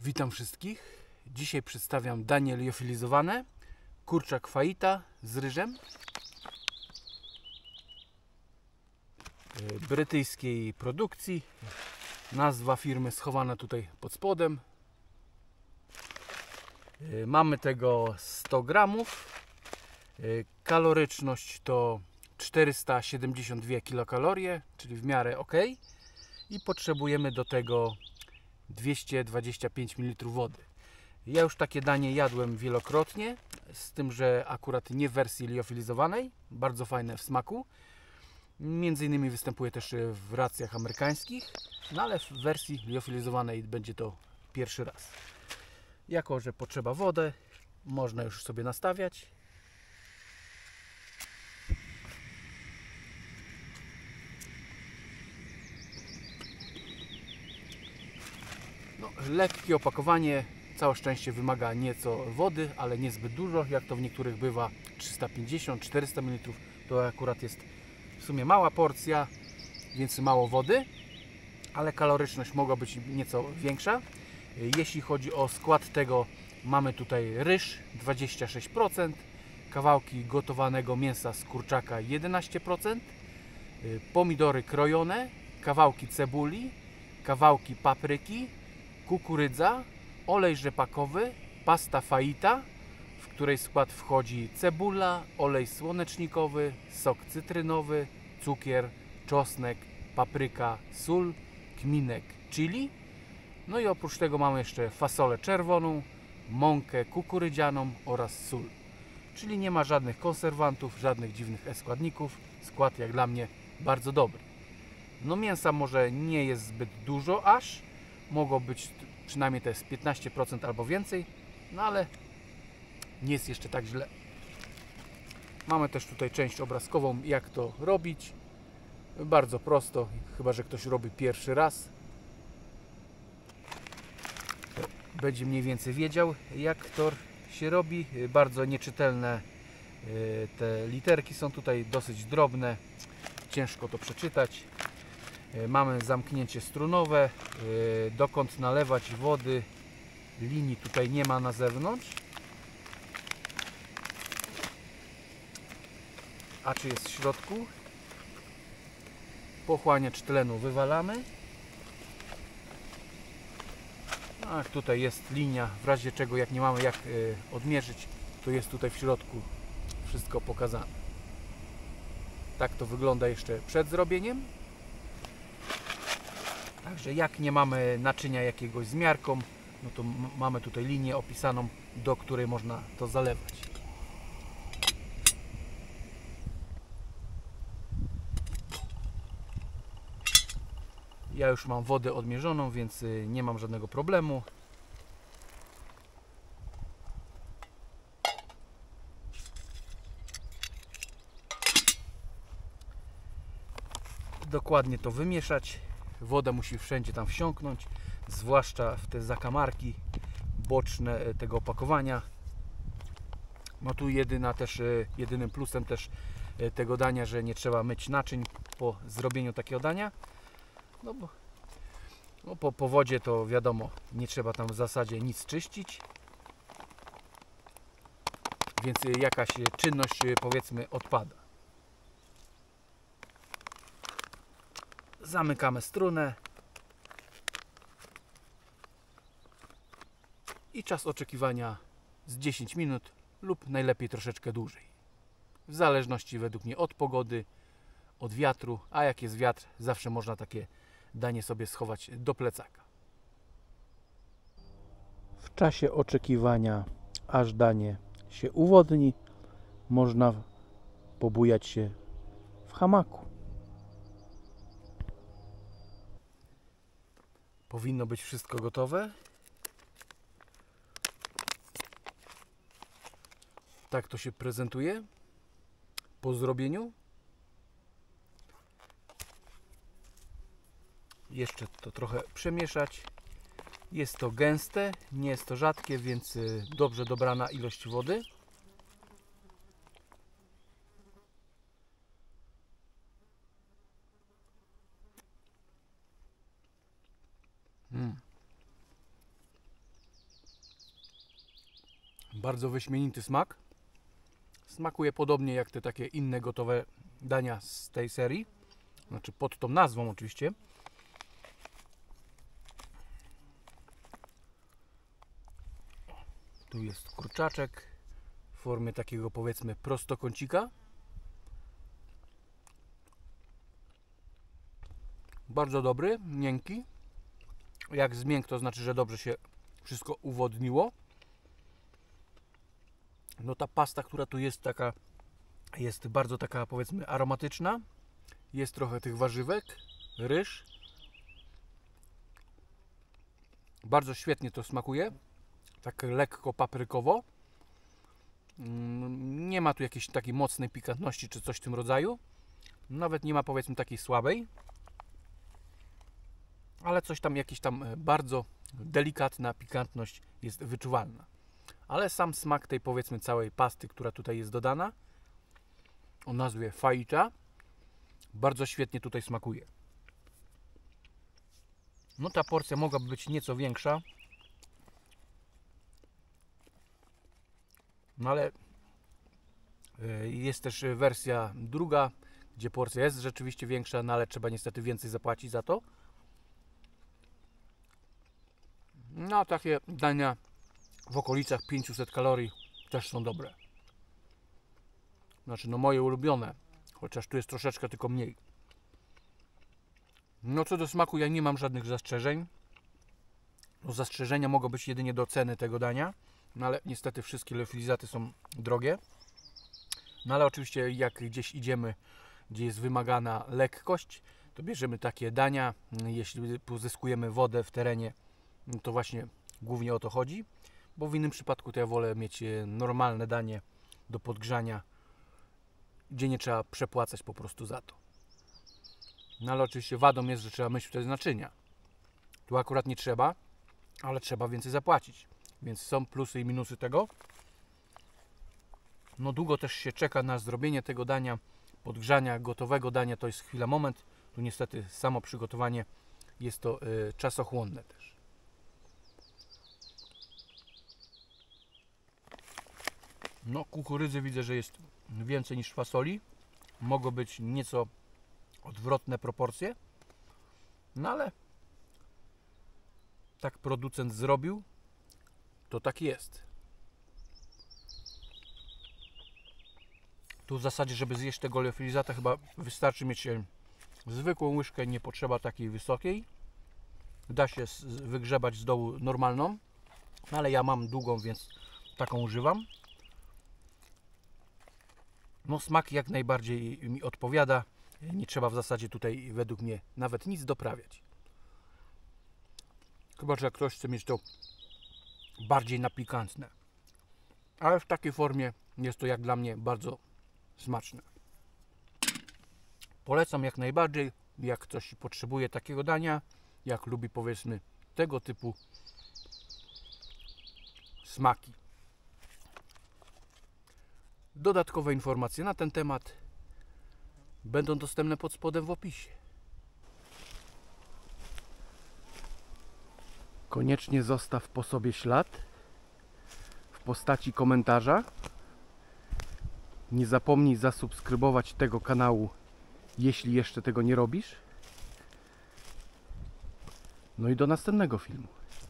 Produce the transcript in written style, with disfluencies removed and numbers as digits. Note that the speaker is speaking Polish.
Witam wszystkich. Dzisiaj przedstawiam danie liofilizowane, kurczak fajita z ryżem, brytyjskiej produkcji. Nazwa firmy schowana tutaj pod spodem. Mamy tego 100 gramów. Kaloryczność to 472 kilokalorie, czyli w miarę ok. I potrzebujemy do tego 225 ml wody. Ja już takie danie jadłem wielokrotnie, z tym, że akurat nie w wersji liofilizowanej, bardzo fajne w smaku. Między innymi występuje też w racjach amerykańskich, no ale w wersji liofilizowanej będzie to pierwszy raz. Jako że potrzeba wodę, można już sobie nastawiać. No, lekkie opakowanie, całe szczęście wymaga nieco wody, ale niezbyt dużo, jak to w niektórych bywa 350-400 ml. To akurat jest w sumie mała porcja, więc mało wody, ale kaloryczność mogła być nieco większa. Jeśli chodzi o skład tego, mamy tutaj ryż 26%, kawałki gotowanego mięsa z kurczaka 11%, pomidory krojone, kawałki cebuli, kawałki papryki, kukurydza, olej rzepakowy, pasta fajita, w której skład wchodzi cebula, olej słonecznikowy, sok cytrynowy, cukier, czosnek, papryka, sól, kminek, chili. No i oprócz tego mamy jeszcze fasolę czerwoną, mąkę kukurydzianą oraz sól. Czyli nie ma żadnych konserwantów, żadnych dziwnych składników. Skład jak dla mnie bardzo dobry. No mięsa może nie jest zbyt dużo aż. Mogło być przynajmniej to jest 15% albo więcej. No ale nie jest jeszcze tak źle. Mamy też tutaj część obrazkową, jak to robić. Bardzo prosto, chyba że ktoś robi pierwszy raz. To będzie mniej więcej wiedział, jak to się robi. Bardzo nieczytelne te literki są tutaj, dosyć drobne. Ciężko to przeczytać. Mamy zamknięcie strunowe, dokąd nalewać wody, linii tutaj nie ma na zewnątrz. A czy jest w środku? Pochłaniacz tlenu wywalamy. A tutaj jest linia, w razie czego jak nie mamy jak odmierzyć, to jest tutaj w środku wszystko pokazane. Tak to wygląda jeszcze przed zrobieniem. Także jak nie mamy naczynia jakiegoś z miarką, no to mamy tutaj linię opisaną, do której można to zalewać. Ja już mam wodę odmierzoną, więc nie mam żadnego problemu. Dokładnie to wymieszać. Woda musi wszędzie tam wsiąknąć, zwłaszcza w te zakamarki boczne tego opakowania. No tu jedynym plusem też tego dania, że nie trzeba myć naczyń po zrobieniu takiego dania. No bo po wodzie to wiadomo, nie trzeba tam w zasadzie nic czyścić. Więc jakaś czynność, powiedzmy, odpada. Zamykamy strunę i czas oczekiwania z 10 minut lub najlepiej troszeczkę dłużej. W zależności według mnie od pogody, od wiatru, a jak jest wiatr, zawsze można takie danie sobie schować do plecaka. W czasie oczekiwania, aż danie się uwodni, można pobujać się w hamaku. Powinno być wszystko gotowe. Tak to się prezentuje po zrobieniu. Jeszcze to trochę przemieszać. Jest to gęste, nie jest to rzadkie, więc dobrze dobrana ilość wody. Bardzo wyśmienity smak. Smakuje podobnie jak te takie inne gotowe dania z tej serii. Znaczy pod tą nazwą oczywiście. Tu jest kurczaczek w formie takiego, powiedzmy, prostokącika. Bardzo dobry, miękki. Jak zmięk, to znaczy, że dobrze się wszystko uwodniło. No ta pasta, która tu jest taka, jest bardzo taka, powiedzmy, aromatyczna. Jest trochę tych warzywek, ryż. Bardzo świetnie to smakuje. Tak lekko paprykowo. Nie ma tu jakiejś takiej mocnej pikantności czy coś w tym rodzaju. Nawet nie ma, powiedzmy, takiej słabej. Ale coś tam, jakiś tam bardzo delikatna pikantność jest wyczuwalna. Ale sam smak tej, powiedzmy, całej pasty, która tutaj jest dodana, o nazwie fajcza, bardzo świetnie tutaj smakuje. No ta porcja mogłaby być nieco większa, no ale jest też wersja druga, gdzie porcja jest rzeczywiście większa, no ale trzeba niestety więcej zapłacić za to. No takie dania w okolicach 500 kalorii też są dobre. Znaczy, no moje ulubione, chociaż tu jest troszeczkę tylko mniej. No co do smaku, ja nie mam żadnych zastrzeżeń. No, zastrzeżenia mogą być jedynie do ceny tego dania, no ale niestety wszystkie leofilizaty są drogie. No ale oczywiście jak gdzieś idziemy, gdzie jest wymagana lekkość, to bierzemy takie dania. Jeśli pozyskujemy wodę w terenie, no to właśnie głównie o to chodzi, bo w innym przypadku to ja wolę mieć normalne danie do podgrzania, gdzie nie trzeba przepłacać po prostu za to. No ale oczywiście wadą jest, że trzeba myć wtedy naczynia. Tu akurat nie trzeba, ale trzeba więcej zapłacić. Więc są plusy i minusy tego. No długo też się czeka na zrobienie tego dania, podgrzania gotowego dania, to jest chwila, moment. Tu niestety samo przygotowanie jest to czasochłonne też. No kukurydzy widzę, że jest więcej niż fasoli. Mogą być nieco odwrotne proporcje. No ale tak producent zrobił, to tak jest. Tu w zasadzie, żeby zjeść tego leofilizata, chyba wystarczy mieć zwykłą łyżkę, nie potrzeba takiej wysokiej. Da się wygrzebać z dołu normalną, ale ja mam długą, więc taką używam. No smak jak najbardziej mi odpowiada. Nie trzeba w zasadzie tutaj według mnie nawet nic doprawiać. Chyba że ktoś chce mieć to bardziej na pikantne. Ale w takiej formie jest to jak dla mnie bardzo smaczne. Polecam jak najbardziej, jak ktoś potrzebuje takiego dania, jak lubi, powiedzmy, tego typu smaki. Dodatkowe informacje na ten temat będą dostępne pod spodem w opisie. Koniecznie zostaw po sobie ślad w postaci komentarza. Nie zapomnij zasubskrybować tego kanału, jeśli jeszcze tego nie robisz. No i do następnego filmu.